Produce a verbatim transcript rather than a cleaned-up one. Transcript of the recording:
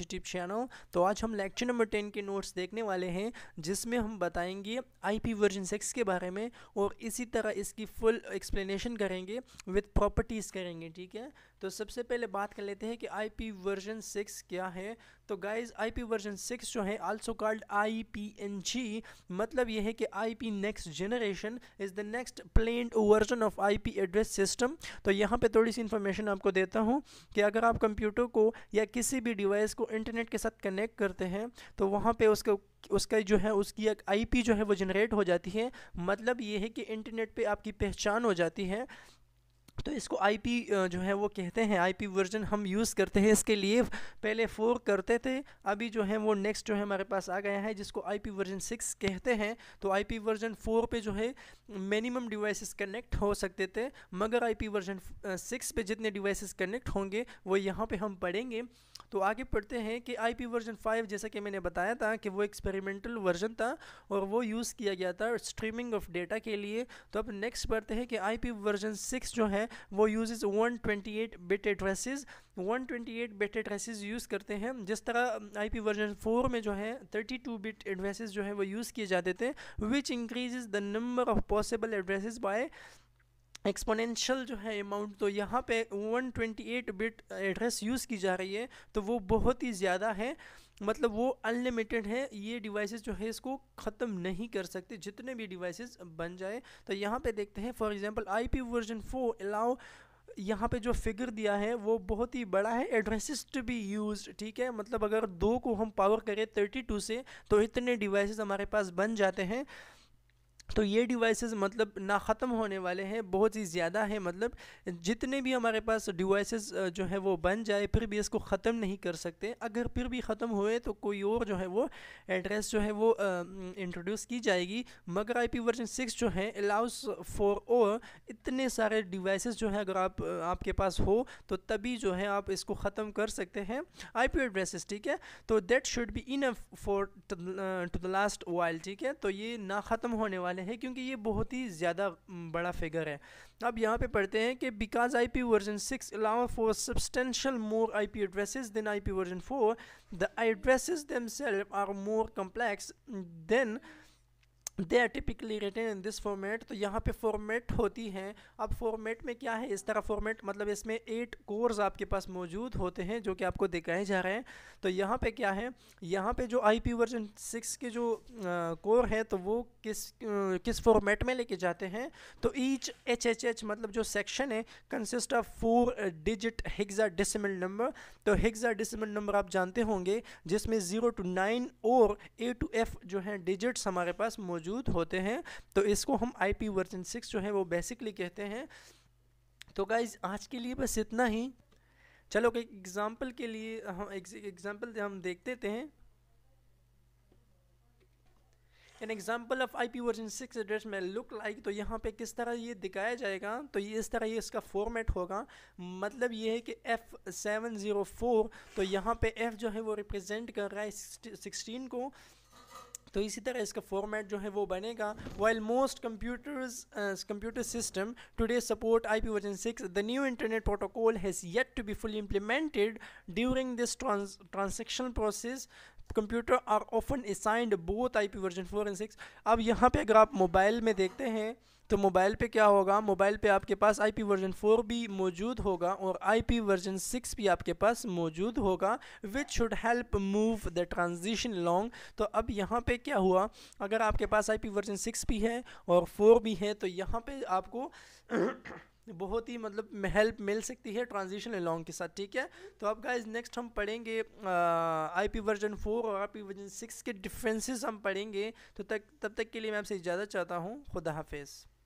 YouTube channel. तो आज हम लेक्चर नंबर टेन के नोट्स देखने वाले हैं, जिसमें हम बताएंगे आईपी वर्जन सिक्स के बारे में और इसी तरह इसकी फुल एक्सप्लेनेशन करेंगे, विद प्रॉपर्टीज़ करेंगे। ठीक है, तो सबसे पहले बात कर लेते हैं कि आईपी वर्जन सिक्स क्या है। तो गाइज आईपी वर्जन सिक्स जो है आल्सो कॉल्ड आईपीएनजी, मतलब यह है कि IP next generation is the next planned version of IP address system. तो यहाँ पे थोड़ी सी इन्फॉर्मेशन आपको देता हूँ कि अगर आप कंप्यूटर को या किसी भी डिवाइस को इंटरनेट के साथ कनेक्ट करते हैं तो वहाँ पे उसका उसका जो है उसकी एक आईपी जो है वो जनरेट हो जाती है। मतलब ये है कि इंटरनेट पे आपकी पहचान हो जाती है। तो इसको आईपी जो है वो कहते हैं, आईपी वर्जन हम यूज़ करते हैं इसके लिए। पहले फोर करते थे, अभी जो है वो नेक्स्ट जो है हमारे पास आ गया है जिसको आईपी वर्जन सिक्स कहते हैं। तो आईपी वर्जन फोर पे जो है मिनिमम डिवाइसेस कनेक्ट हो सकते थे, मगर आईपी वर्जन सिक्स पे जितने डिवाइसेस कनेक्ट होंगे वो यहाँ पे हम पढ़ेंगे। तो आगे पढ़ते हैं कि आईपी वर्जन फाइव, जैसा कि मैंने बताया था कि वो एक्सपेरिमेंटल वर्जन था और वो यूज़ किया गया था स्ट्रीमिंग ऑफ डेटा के लिए। तो अब नेक्स्ट पढ़ते हैं कि आईपी वर्जन सिक्स जो है वो uses one twenty eight bit addresses one twenty eight bit addresses use करते हैं। जिस तरह आईपी वर्जन फोर में जो है थर्टी टू बिट एड्रेसेस जो है वो यूज़ किए जाते थे, which increases the number of possible addresses by exponential जो है अमाउंट। तो यहाँ पे one twenty eight bit address use की जा रही है, तो वो बहुत ही ज़्यादा है, मतलब वो अनलिमिटेड है। ये डिवाइसेस जो है इसको ख़त्म नहीं कर सकते जितने भी डिवाइसेस बन जाए। तो यहाँ पे देखते हैं for example IP version four allow, यहाँ पे जो फिगर दिया है वो बहुत ही बड़ा है, एड्रेसेस टू बी यूज्ड। ठीक है, मतलब अगर दो को हम पावर करें थर्टी टू से तो इतने डिवाइसेस हमारे पास बन जाते हैं। तो ये डिवाइसेस मतलब ना ख़त्म होने वाले हैं, बहुत ही ज़्यादा है। मतलब जितने भी हमारे पास डिवाइसेस जो है वो बन जाए फिर भी इसको ख़त्म नहीं कर सकते। अगर फिर भी ख़त्म हुए तो कोई और जो है वो एड्रेस जो है वो इंट्रोड्यूस की जाएगी। मगर आईपी वर्जन सिक्स जो है अलाउस फॉर और इतने सारे डिवाइसेस जो है अगर आप आपके पास हो तो तभी जो है आप इसको ख़त्म कर सकते हैं आईपी एड्रेसेस। ठीक है, तो that should be enough for to the last while. ठीक है, तो ये ना ख़त्म होने वाले है क्योंकि ये बहुत ही ज़्यादा बड़ा फिगर है। अब यहाँ पे पढ़ते हैं कि because I P version six allow for substantial more I P addresses than I P version four, the addresses themselves are more complex than they are typically written in this format. तो यहाँ पे format होती हैं। अब format में क्या है, इस तरह फॉर्मेट मतलब इसमें एट कोर्स आपके पास मौजूद होते हैं जो कि आपको दिखाए जा रहे हैं। तो यहाँ पे क्या है, यहाँ पे जो आईपी वर्जन सिक्स के जो कोर है तो वो किस आ, किस फॉर्मेट में लेके जाते हैं। तो ईच एच एच एच मतलब जो सेक्शन है consist of four digit hexadecimal number. तो हेक्साडेसिमल नंबर आप जानते होंगे जिसमें ज़ीरो टू नाइन और ए टू एफ जो है डिजिट्स हमारे पास मौजूद होते हैं। तो इसको हम आईपी वर्जन सिक्स जो है वो बेसिकली कहते हैं। तो गाइज आज के लिए बस इतना ही। चलो एक एग्जांपल के लिए हम एग्जांपल हम देखते हैं। An example of I P version six address में लुक लाइक, तो यहाँ पे किस तरह ये दिखाया जाएगा। तो ये इस तरह ये इसका फॉर्मेट होगा। मतलब ये है कि एफ सेवन ज़ीरो फोर, तो यहाँ पे एफ जो है वो रिप्रेजेंट कर रहा है सिक्सटीन को। तो इसी तरह इसका फॉर्मेट जो है वो बनेगा। While most computers computer system today support IP version six, the new internet protocol has yet to be fully implemented during this transactional process. Computer are often assigned both IP version four and six. अब यहाँ पे अगर आप mobile में देखते हैं तो mobile पे क्या होगा, मोबाइल पे आपके पास आईपी वर्जन फोर भी मौजूद होगा और आईपी वर्जन सिक्स भी आपके पास मौजूद होगा, which should help move the transition long. तो अब यहाँ पे क्या हुआ, अगर आपके पास आईपी वर्जन सिक्स भी है और फोर भी है तो यहाँ पे आपको बहुत ही मतलब हेल्प मिल सकती है ट्रांजिशन अलॉन्ग के साथ। ठीक है, तो अब गाइज नेक्स्ट हम पढ़ेंगे आईपी वर्जन फोर और आईपी वर्जन सिक्स के डिफरेंसेस हम पढ़ेंगे। तो तक तब तक के लिए मैं आपसे इजाज़त चाहता हूँ। खुदा हाफिज़।